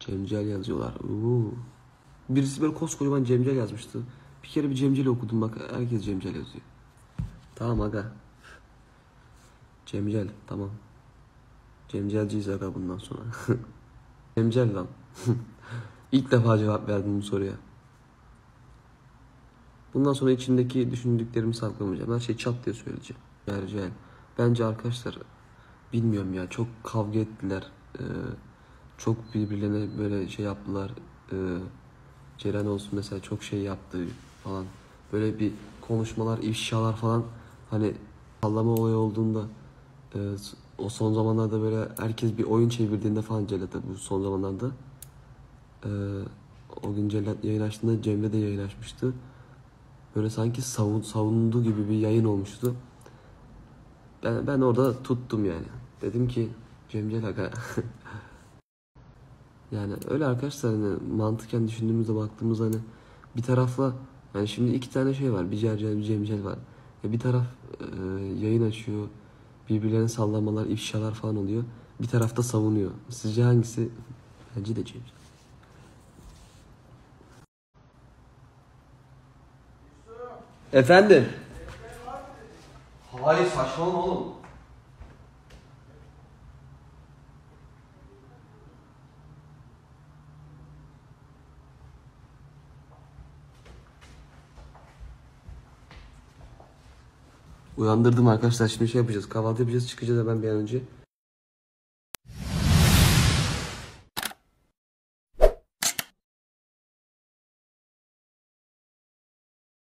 Cemcel yazıyorlar. Birisi böyle koskocaman Cemcel yazmıştı. Bir kere bir Cemcel okudum, bak herkes Cemcel yazıyor. Tamam aga. Cemcel tamam. Cemcelciyiz aga bundan sonra. Cemcel lan. İlk defa cevap verdim bu soruya. Bundan sonra içimdeki düşündüklerimi saklamayacağım. Her şeyi çat diye söyleyeceğim. Cemcel. Bence arkadaşlar bilmiyorum ya, çok kavga ettiler. Çok birbirlerine böyle şey yaptılar. Ceren olsun mesela çok şey yaptı falan. Böyle bir konuşmalar, ifşalar falan. Hani sallama olayı olduğunda o son zamanlarda böyle herkes bir oyun çevirdiğinde falan Celat'a, bu son zamanlarda o gün Celat yayın açtığında Cemre de yayın açmıştı. Böyle sanki savunduğu gibi bir yayın olmuştu. Ben orada tuttum yani. Dedim ki Cemcel aga. Yani öyle arkadaşlar, hani mantıken düşündüğümüzde baktığımızda hani bir tarafla, yani şimdi iki tane şey var. Bir Cercel bir Cemcel var. Bir taraf yayın açıyor. Birbirlerine sallamalar, ifşalar falan oluyor. Bir tarafta savunuyor. Sizce hangisi? Bence de Cemcel. Efendim? Hayır saçmalama oğlum. Uyandırdım arkadaşlar, şimdi şey yapacağız. Kahvaltı yapacağız, çıkacağız hemen bir an önce.